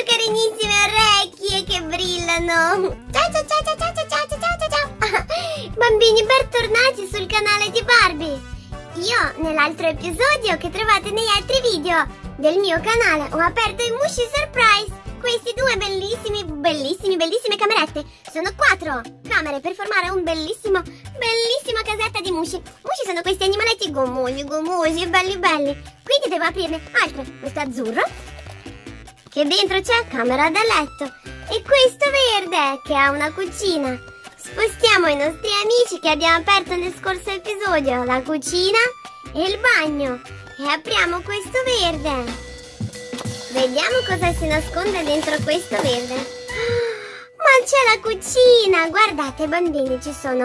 carinissime orecchie che brillano. Ciao ciao ciao ciao ciao ciao ciao ciao ciao ciao. Bambini, bentornati sul canale di Barbie. Io nell'altro episodio che trovate negli altri video del mio canale ho aperto i Mushi Surprise. Questi due bellissime camerette. Sono 4 camere per formare un bellissima casetta di Mushi. Mushi sono questi animaletti gommosi e belli. Quindi devo aprirne altre. Questo azzurro, che dentro c'è camera da letto, e questo verde che ha una cucina. Spostiamo i nostri amici che abbiamo aperto nel scorso episodio, la cucina e il bagno, e apriamo questo verde. Vediamo cosa si nasconde dentro questo verde. Ma c'è la cucina! Guardate bambini, ci sono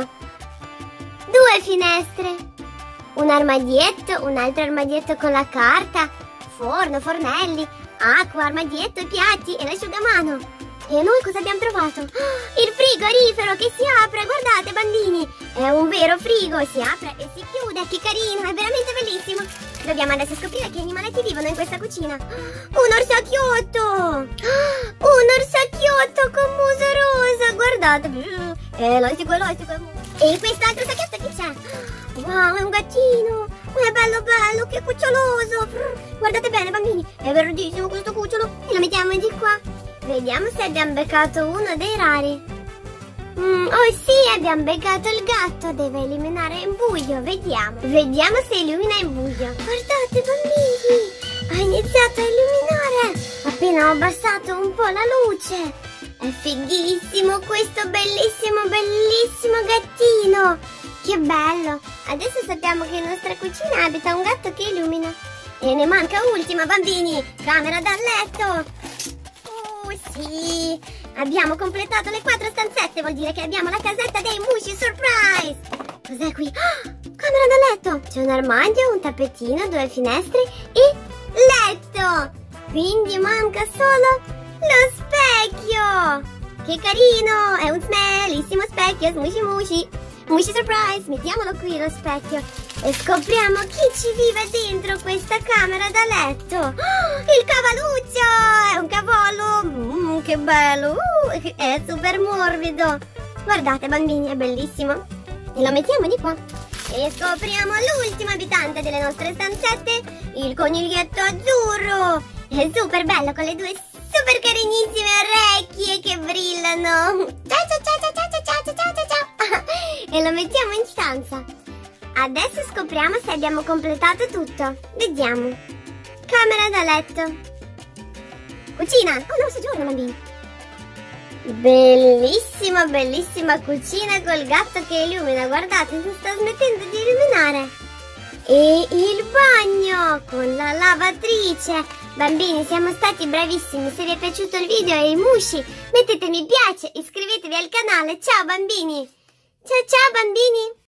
2 finestre, un armadietto, un altro armadietto con la carta, forno, fornelli, acqua, armadietto, i piatti e l'asciugamano. E noi cosa abbiamo trovato? Il frigorifero che si apre, guardate bambini! È un vero frigo, si apre e si chiude, che carino, è veramente bellissimo! Dobbiamo adesso scoprire che animaletti vivono in questa cucina. Un orsacchiotto! Un orsacchiotto con muso rosa, guardate! Elastico. E quest'altro sacchiotto che c'è? Wow, è un gattino! È bello, che cuccioloso! Guardate bene bambini, è verdissimo questo cucciolo! E lo mettiamo di qua. Vediamo se abbiamo beccato uno dei rari. Oh sì, abbiamo beccato il gatto. Deve illuminare in buio. Vediamo se illumina in buio. Guardate bambini, ha iniziato a illuminare appena ho abbassato un po' la luce. È fighissimo questo bellissimo gattino. Che bello. Adesso sappiamo che in nostra cucina abita un gatto che illumina. E ne manca ultima bambini, camera da letto. Sì, abbiamo completato le 4 stanzette, vuol dire che abbiamo la casetta dei Mushi Surprise. Cos'è qui? Camera da letto. C'è un armadio, un tappetino, 2 finestre e letto. Quindi manca solo lo specchio. Che carino, è un bellissimo specchio, Mushi Surprise. Mettiamolo qui lo specchio e scopriamo chi ci vive dentro questa camera da letto. Il cavalluccio! È un cavallo! Che bello! È super morbido! Guardate bambini, è bellissimo! E lo mettiamo di qua. E scopriamo l'ultimo abitante delle nostre stanzette, il coniglietto azzurro! È super bello con le 2 super carinissime orecchie che brillano! Ciao! E lo mettiamo in stanza. Adesso scopriamo se abbiamo completato tutto. Vediamo. Camera da letto. Cucina. Oh no, soggiorno bambini. Bellissima cucina col gatto che illumina. Guardate, si sta smettendo di illuminare. E il bagno con la lavatrice. Bambini, siamo stati bravissimi. Se vi è piaciuto il video e i Mushi, mettete mi piace, iscrivetevi al canale. Ciao bambini. Ciao bambini.